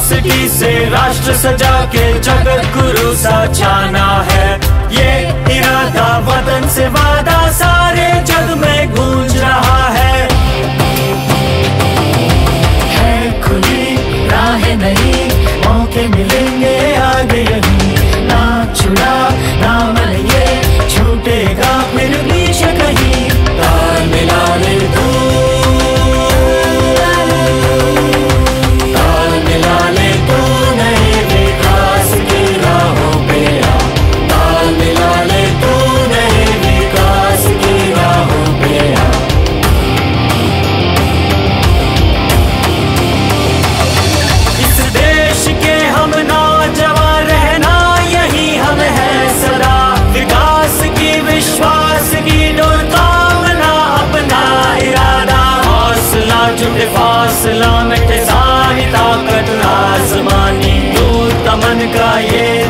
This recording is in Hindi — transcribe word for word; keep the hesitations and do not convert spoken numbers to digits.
यूनिवर्सिटी से राष्ट्र सजा के जगत गुरु सा छाना है। ये इरादा वतन से वादा सारे जग में गूंज रहा है। है खुली राह नहीं, मौके मिलेंगे आगे यही, ना छुड़ा ना मन ये छूटेगा फिर बीच कहीं। ताल मिला ले तू, ताल मिला ले तू नए विकास की राहों पे आ, ताल मिला ले तू नए विकास की राहों पे आ। इस देश के हम नौजवान रहना यही हम है सदा, विकास की विश्वास की डोर थामना अपना इरादा। हौसला जुटे फासला मिटे सारी ताकत आसमानी, दूर तमन का ये